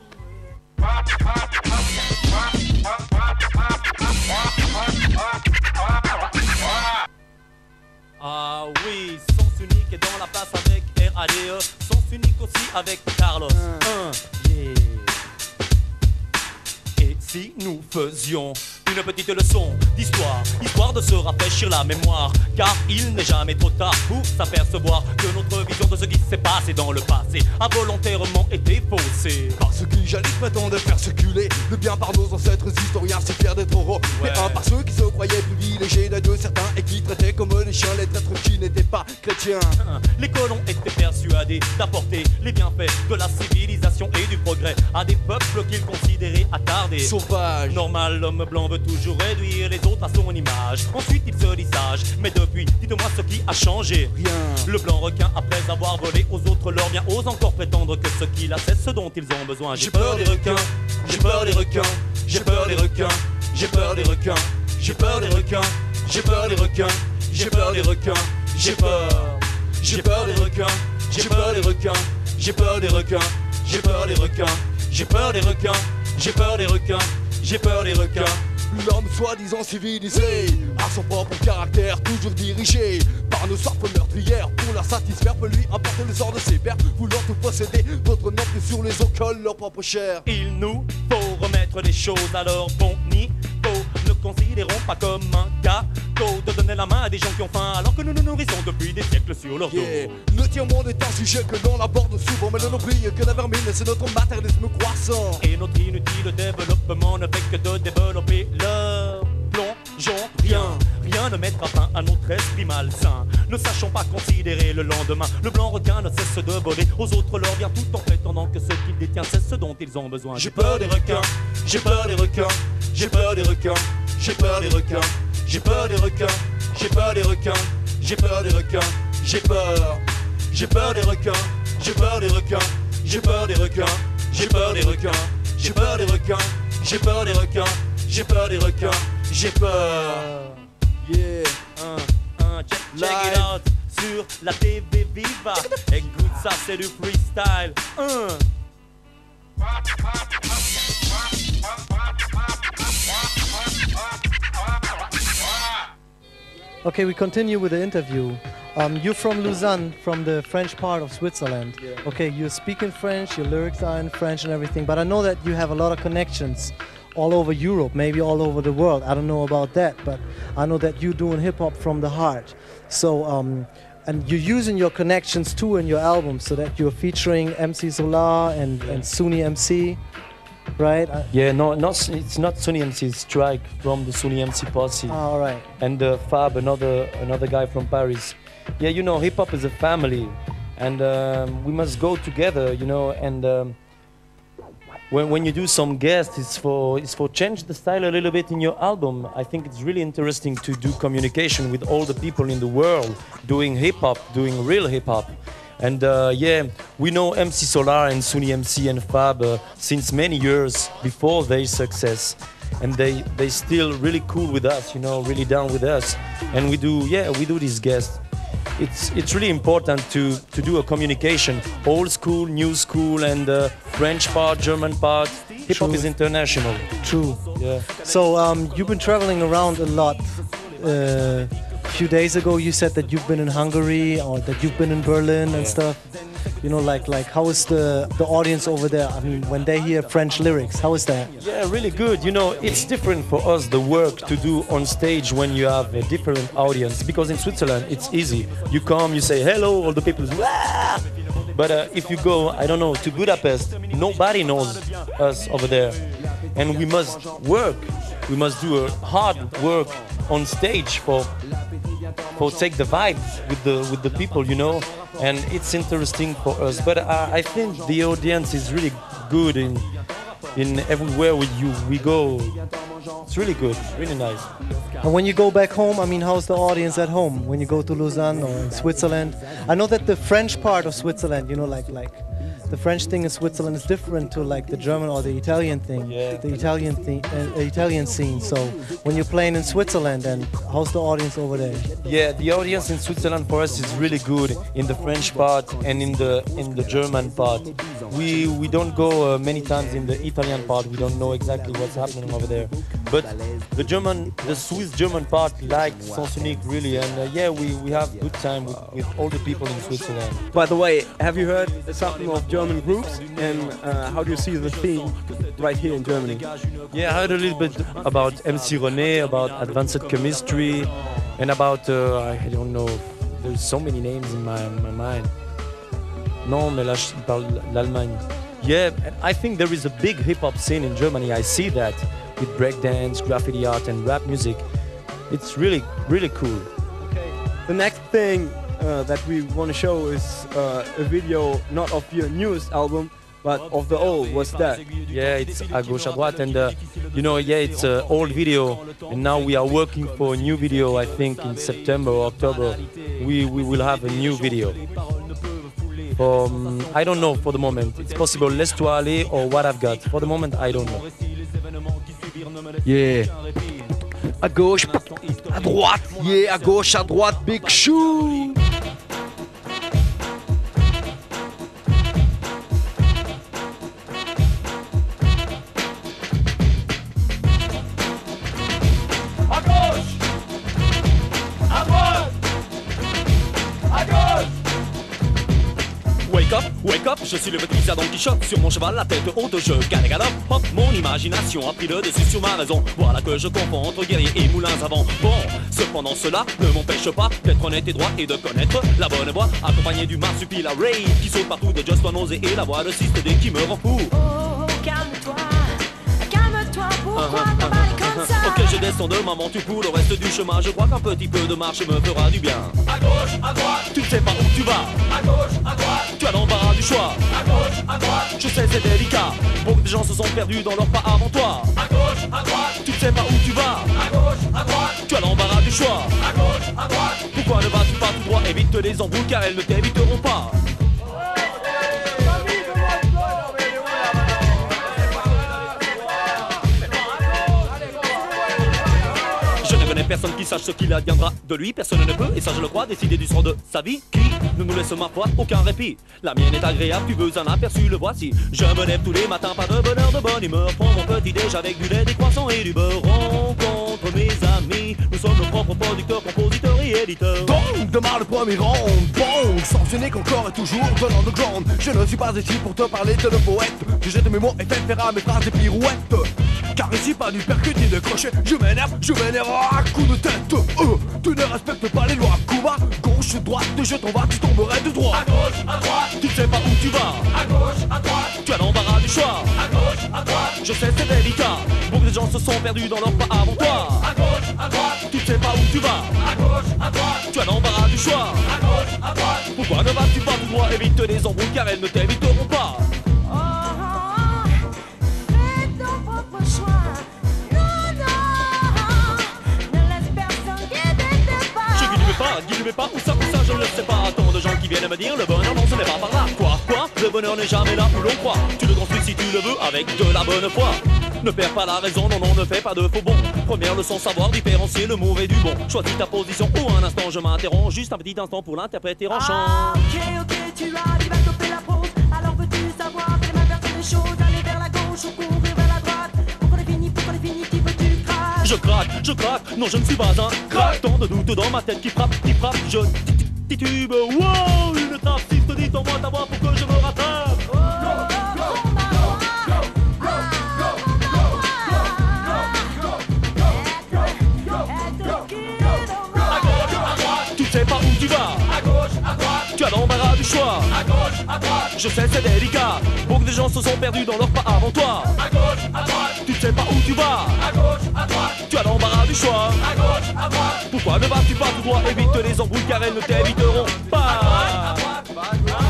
Ah oui, sens unique est dans la place avec RADE, sens unique aussi avec Carlos. Yeah. Et si nous faisions une petite leçon d'histoire, histoire de se rafraîchir la mémoire, car il n'est jamais trop tard pour s'apercevoir que notre vision de ce qui s'est passé dans le passé a volontairement été faussée. Parce qui jadis prétendait faire circuler le bien par nos ancêtres historiens si fiers d'être euros, mais un par ceux qui se croyaient privilégiés d'un de certains et qui traitaient comme des chiens les traîtres qui n'étaient pas chrétiens. Les colons étaient persuadés d'apporter les bienfaits de la civilisation et du progrès à des peuples qu'ils considéraient attardés, sauvages. Normal, l'homme blanc veut toujours réduire les autres à son image. Ensuite il se dit sage, mais depuis, dites-moi ce qui a changé. Rien. Le blanc requin, après avoir volé aux autres leur bien, ose encore prétendre que ce qu'il a c'est ce dont ils ont besoin. J'ai peur des requins, j'ai peur des requins, j'ai peur des requins, j'ai peur des requins, j'ai peur des requins, j'ai peur des requins, j'ai peur des requins, j'ai peur des requins, j'ai peur des requins, j'ai peur des requins, j'ai peur des requins, j'ai peur des requins, j'ai peur des requins, j'ai peur des requins. L'homme soi-disant civilisé a son propre caractère, toujours dirigé par nos soifs meurtrières. Pour la satisfaire peut lui importer le sort de ses pères, voulant tout posséder, d'autres non plus sur les os collent leur propre chair. Il nous faut remettre les choses à leur bon niveau. Ne considérons pas comme un cadeau de donner la main à des gens qui ont faim alors que nous nous nourrissons depuis des siècles sur leur dos. Le tiers-monde est un sujet que l'on aborde souvent, mais l'on oublie que la vermine c'est notre matérialisme croissant. Et notre inutile développement ne fait que de développer leur plongeon. Rien ne mettra fin à notre esprit malsain. Ne sachons pas considérer le lendemain. Le blanc requin ne cesse de voler aux autres leur bien tout en prétendant que ce qu'il détient c'est ce dont ils ont besoin. J'ai peur des requins, j'ai peur des requins, j'ai peur des requins, j'ai peur des requins, j'ai peur des requins, j'ai peur des requins, j'ai peur des requins, j'ai peur des requins, j'ai peur des requins, j'ai peur des requins, j'ai peur des requins, j'ai peur des requins, j'ai peur des requins, j'ai peur des requins, j'ai peur. Yeah, check it out sur la TV Viva. Écoute ça, c'est du freestyle. Okay, we continue with the interview. You're from Lausanne, from the French part of Switzerland. Yeah. Okay, you speak in French, your lyrics are in French and everything, but I know that you have a lot of connections all over Europe, maybe all over the world. I don't know about that, but I know that you're doing hip-hop from the heart. So, and you're using your connections too in your album, so that you're featuring MC Solar and Sunni MC, right? Yeah, no, it's not Sunni MC, it's Strike from the Sunni MC posse. All right. And Fab, another guy from Paris. Yeah, you know, hip-hop is a family, and we must go together, you know, and when you do some guests, it's for change the style a little bit in your album. I think it's really interesting to do communication with all the people in the world doing hip-hop, doing real hip-hop. And yeah, we know MC Solar and Sunni MC and Fab since many years before their success. And they still really cool with us, you know, really down with us. And we do these guests. It's really important to do a communication, old school, new school, and French part, German part. Hip hop is international. True. Yeah. So you've been traveling around a lot. A few days ago, you said that you've been in Hungary or that you've been in Berlin and stuff. You know, like how is the audience over there? I mean, when they hear French lyrics, how is that? Yeah, really good. You know, it's different for us, the work to do on stage when you have a different audience. Because in Switzerland, it's easy. You come, you say hello, all the people, Wah! But if you go, I don't know, to Budapest, nobody knows us over there. And we must work. We must do a hard work on stage for take the vibe with the people, you know. And it's interesting for us. But I think the audience is really good in everywhere we go. It's really good, really nice. And when you go back home, I mean, how's the audience at home? When you go to Lausanne or in Switzerland? I know that the French part of Switzerland, you know, like the French thing in Switzerland is different to like the German or the Italian thing, the Italian scene. So when you're playing in Switzerland, and how's the audience over there? Yeah, the audience in Switzerland for us is really good in the French part and in the German part. We don't go many times in the Italian part. We don't know exactly what's happening over there. But the Swiss German part likes Sensonic really, and yeah, we have good time with all the people in Switzerland. By the way, have you heard something of German groups, and how do you see the theme right here in Germany? Yeah, I heard a little bit about MC René, about Advanced Chemistry, and about, I don't know, there's so many names in my mind. Non, mais là, je parle l'Allemagne. Yeah, I think there is a big hip-hop scene in Germany, I see that, with breakdance, graffiti art, and rap music. It's really, really cool. Okay. The next thing that we want to show is a video not of your newest album, but of the old. What's that? Yeah, it's À Gauche à Droite, and you know, yeah, it's an old video, and now we are working for a new video. I think in September or October we will have a new video. I don't know for the moment. It's possible Laisse-toi aller or What I've Got. For the moment, I don't know. Yeah. À gauche, à droite. Yeah, à gauche, à droite. Big Shoe. Wake up, je suis le petit Don Quichotte. Sur mon cheval, la tête haute, je galope. Hop, mon imagination a pris le dessus sur ma raison. Voilà que je confonds entre guerrier et moulins à vent. Bon, cependant cela ne m'empêche pas d'être honnête et droit et de connaître la bonne voie. Accompagné du marsupilami Ray qui saute partout de Just One Nose et la voix de Systé qui me rend fou. Oh, calme-toi, pourquoi t'emballes comme ça? Ok, je descends de ma monture pour le reste du chemin. Je crois qu'un petit peu de marche me fera du bien. À gauche, à droite, tu ne sais pas où tu vas. À gauche, à droite, tu as l'embarras du choix. À gauche, à droite, je sais c'est délicat. Beaucoup de gens se sont perdus dans leur pas avant toi. À gauche, à droite, tu ne sais pas où tu vas. À gauche, à droite, tu as l'embarras du choix. À gauche, à droite, pourquoi ne vas-tu pas tout droit? Évite les embrouilles car elles ne t'éviteront pas. Personne qui sache ce qu'il adviendra de lui, personne ne peut, et ça je le crois, décider du sort de sa vie. Qui ne nous laisse ma foi aucun répit. La mienne est agréable, tu veux un aperçu, le voici. Je me lève tous les matins, pas de bonheur, de bonne humeur. Prends mon petit déj avec du lait, des croissants et du beurre. Rencontre mes amis, nous sommes nos propres producteurs, compositeurs et éditeurs. Donc, demain le premier round, bon, Sensonic encore et toujours de l'underground. Je ne suis pas ici pour te parler de le poète. Je jette mes mots et fais faire à mes phrases des pirouettes. Car ici pas du percut ni de crochet. Je m'énerve à coup de tête. Tu ne respectes pas les lois. Cuba, gauche, droite, je t'en vas, tu tomberais de droit. À gauche, à droite, tu ne sais pas où tu vas. À gauche, à droite, tu as l'embarras du choix. À gauche, à droite, je sais c'est délicat. Beaucoup de gens se sont perdus dans leur pas avant toi. À gauche, à droite, tu ne sais pas où tu vas. À gauche, à droite, tu as l'embarras du choix. À gauche, à droite, pourquoi ne vas-tu pas tout droit? Évite les embrouilles car elles ne t'éviteront pas. Guide-moi pas, où ça, je ne le sais pas. Tant de gens qui viennent me dire le bonheur, non, ce n'est pas par là. Quoi, le bonheur n'est jamais là où l'on croit. Tu le construis si tu le veux avec de la bonne foi. Ne perds pas la raison, non, ne fais pas de faux bons. Première leçon, savoir différencier le mauvais du bon. Choisis ta position ou un instant, je m'interromps. Juste un petit instant pour l'interpréter en chant. Ok, tu arrives à topper la pause. Alors veux-tu savoir les mains faire des choses? Aller vers la gauche ou courir vers la droite? Pourquoi les finis, qui veux-tu craques? Je craque, non je ne suis pas un crack. Tant de doutes dans ma tête qui frappe, je titube. Wow, une trappe, si te dit en moi ta voix. vas? À gauche, à droite. Tu as l'embarras du choix. À gauche, à droite. Je sais, c'est délicat. Beaucoup de gens se sont perdus dans leur pas avant toi. À gauche, à droite. Tu ne sais pas où tu vas. À gauche, à droite. Tu as l'embarras du choix. À gauche, à droite. Pourquoi ne vas-tu pas tout droit? Évite les embrouilles car elles ne t'éviteront pas. À droite, à droite.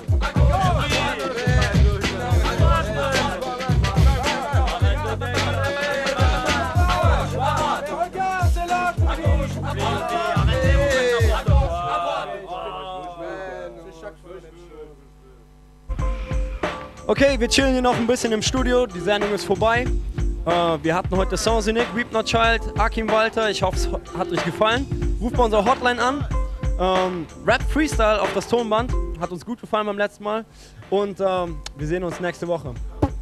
Okay, wir chillen hier noch ein bisschen im Studio, die Sendung ist vorbei. Wir hatten heute Saint-Cynic, Weep Not Child, Akim Walter, ich hoffe es hat euch gefallen. Ruft bei unserer Hotline an. Rap Freestyle auf das Tonband, hat uns gut gefallen beim letzten Mal. Und wir sehen uns nächste Woche.